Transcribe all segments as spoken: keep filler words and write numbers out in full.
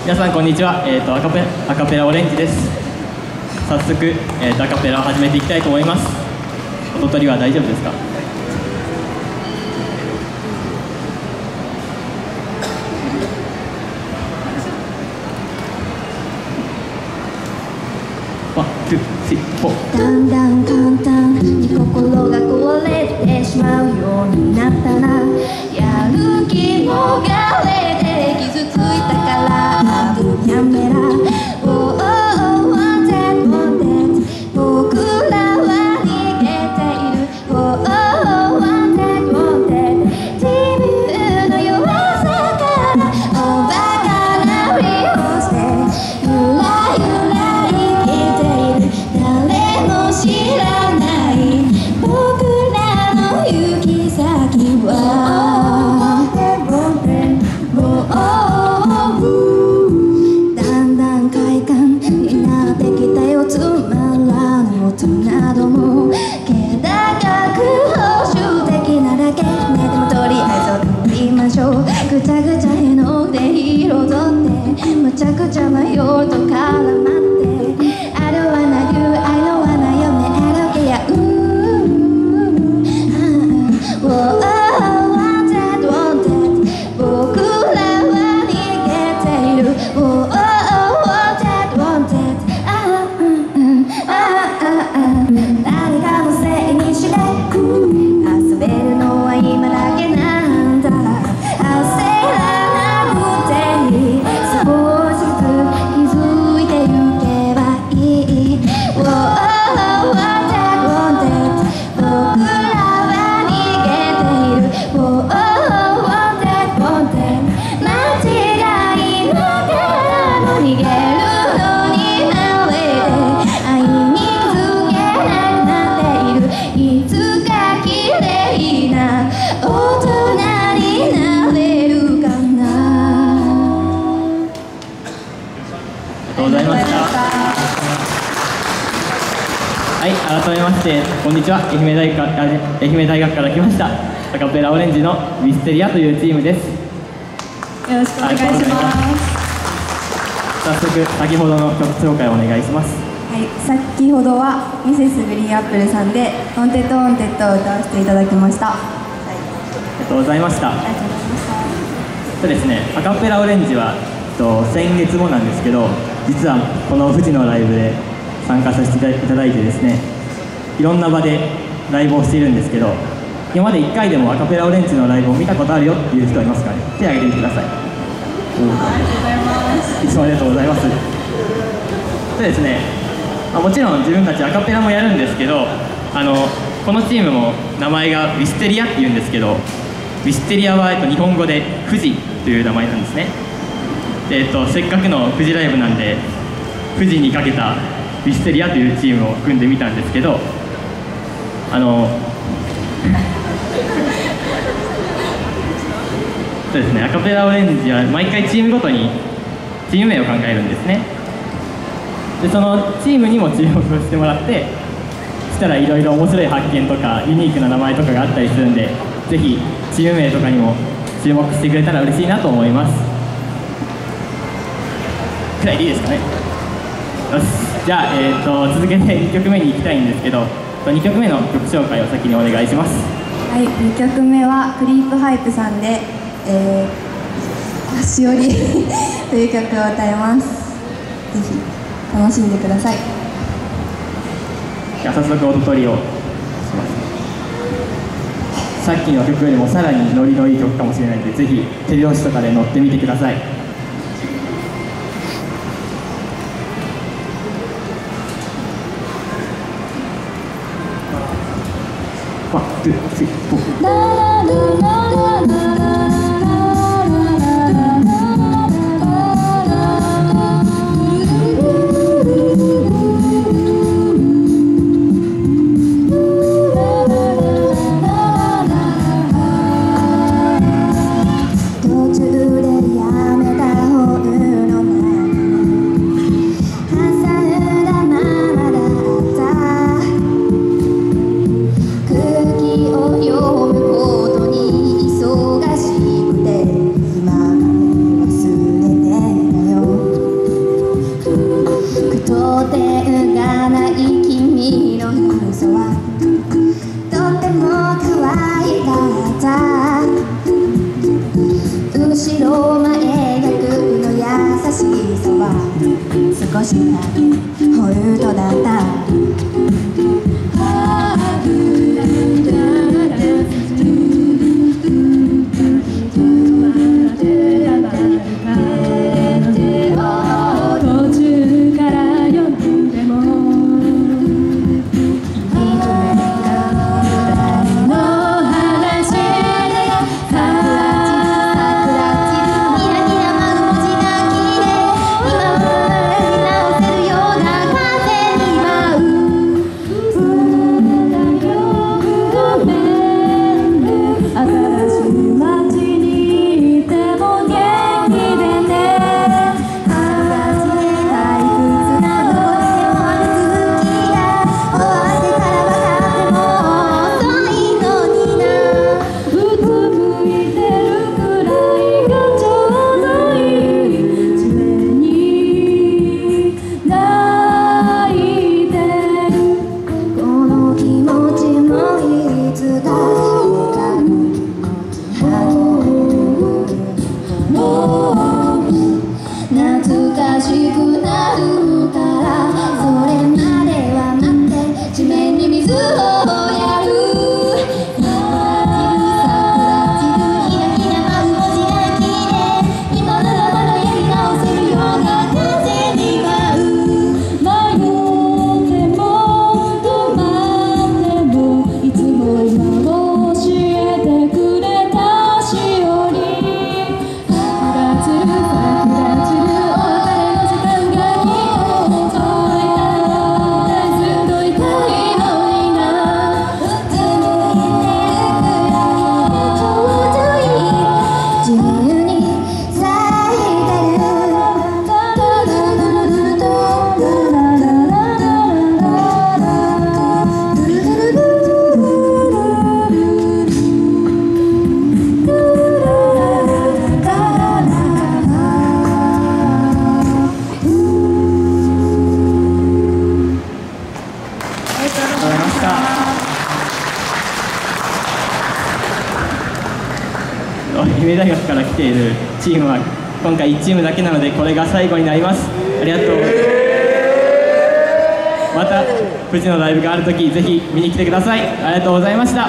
皆さんこんにちは、えー、とアカペアカペラオレンジです。早速、えー、とアカペラを始めていきたいと思います。音取りは大丈夫ですか？ワン、ツー、スリー、フォー。 だんだん簡単に心が壊れてしまうようになったら、やる気もがれて傷ついたからやめら。Oh, oh, wanted, wanted 僕らは逃げている。Oh, oh, wanted, wanted 自分の弱さからおバカなふりをしてゆらゆら生きている。誰も知らない僕らの行き先はなども気高く報酬的なだけね。でもとりあえず踊りましょう。ぐちゃぐちゃへので彩ってむちゃくちゃな夜と絡まって I don't wanna do I don't wanna よね I don't care うーん oh, wanted wanted 僕らは逃げている。 oh, wanted wanted あーうんうんあー誰かのせいにして遊べるのは今だけなんだ。焦らなくていい。少しずつ気づいてゆけばいい。 Oh, wanted, wanted 僕らは逃げている。 Oh, wanted, wanted 間違いながらも逃げるのになれて愛に気づけいつか綺麗な大人になれるかな。 ありがとうございました。はい、改めましてこんにちは。愛媛大学あ愛媛大学から来ましたアカペラオレンジのウィステリアというチームです。 よろしくお願いします。 早速先ほどの曲紹介をお願いします。 はい、先ほどはミセスグリーンアップルさんで「オンテッドオンテッド」を歌わせていただきました。はい、 ありがとうございました。 ありがとうございました。 そうですね、アカペラオレンジはと先月もなんですけど、実はこの富士のライブで参加させていただいてですね、いろんな場でライブをしているんですけど、今までいっかいでもアカペラオレンジのライブを見たことあるよっていう人はいますかね？手を挙げてみてください。 ありがとうございます。 いつもありがとうございます。そうですね、まあ、もちろん自分たちアカペラもやるんですけど、あのこのチームも名前がウィステリアっていうんですけど、ウィステリアは、えっと、日本語で富士という名前なんですね。で、えっと、せっかくの富士ライブなんで富士にかけたウィステリアというチームを組んでみたんですけど、あのそうですね、アカペラオレンジは毎回チームごとにチーム名を考えるんですね。でそのチームにも注目をしてもらって、そしたらいろいろ面白い発見とかユニークな名前とかがあったりするんで、ぜひチーム名とかにも注目してくれたら嬉しいなと思います。くらいでいいですかね。よし、じゃあ、えー、と続けてにきょくめに行きたいんですけど、にきょくめの曲紹介を先にお願いします。 はい、にきょくめはクリープハイプさんで「えー、しおり」という曲を歌います。ぜひ楽しんでください。 じゃあ早速音取りをします。さっきの曲よりもさらにノリのいい曲かもしれないので、ぜひ手拍子とかで乗ってみてください。ワン、ツー、スリー、フォー。 空気を読むことに急少しだけホルトだった愛媛大学から来ているチームは今回いちチームだけなのでこれが最後になります。ありがとう。また富士のライブがあるときぜひ見に来てください。ありがとうございました。 はい、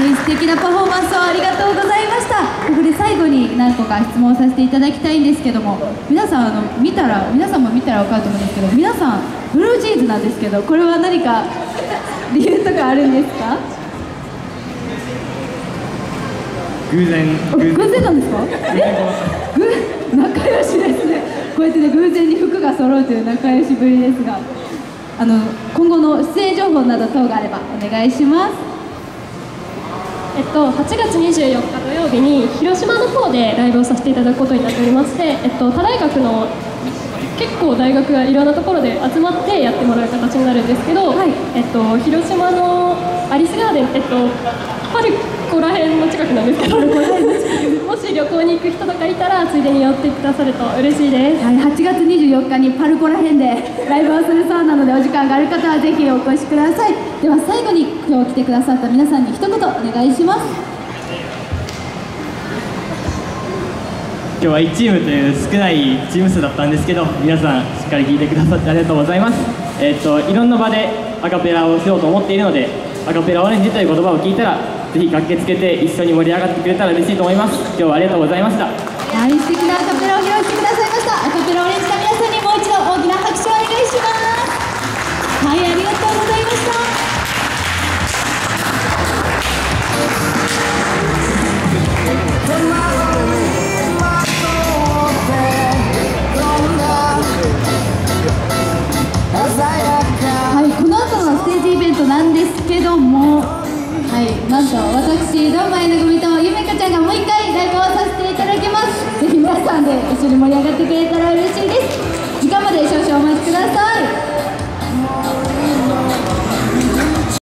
素敵なパフォーマンスをありがとうございました。ここで最後に何個か質問させていただきたいんですけども、皆さんあの見たら皆さんも見たら分かると思うんですけど、皆さんブルージーズなんですけど、これは何か理由とかあるんですか？ 偶然偶然なんですか？え？仲良しですね。こうやってね偶然に服が揃うという仲良しぶりですが、あの今後の出演情報など等があればお願いします。 えっと、はちがつにじゅうよっか土曜日に広島の方でライブをさせていただくことになっておりまして、えっと、他大学の結構大学がいろんなところで集まってやってもらう形になるんですけど、はい、えっと、広島のアリスガーデン、えっと、パルコら辺の近くなんですけどもし旅行に行く人とかいたらついでに寄ってくださると嬉しいです。 はい、はちがつにじゅうよっかにパルコら辺でライブをするそうなので、お時間がある方はぜひお越しください。では最後に今日来てくださった皆さんに一言お願いします。 今日はいちチームという少ないチーム数だったんですけど、皆さんしっかり聴いてくださってありがとうございます。えー、っといろんな場でアカペラをしようと思っているので、アカペラオレンジという言葉を聞いたらぜひ駆けつけて一緒に盛り上がってくれたら嬉しいと思います。今日はありがとうございました。 はい、素敵なアカペラを披露してくださいました。アカペラオレンジの皆さんにもう一度大きな拍手をお願いします。はい、ありがとうございました。はい、この後のステージイベントなんですけども、はい、なんと私ドンマイの組とゆめかちゃんがもう一回ライブをさせていただきます。ぜひ皆さんで一緒に盛り上がってくれたら嬉しいです。時間まで少々お待ちください。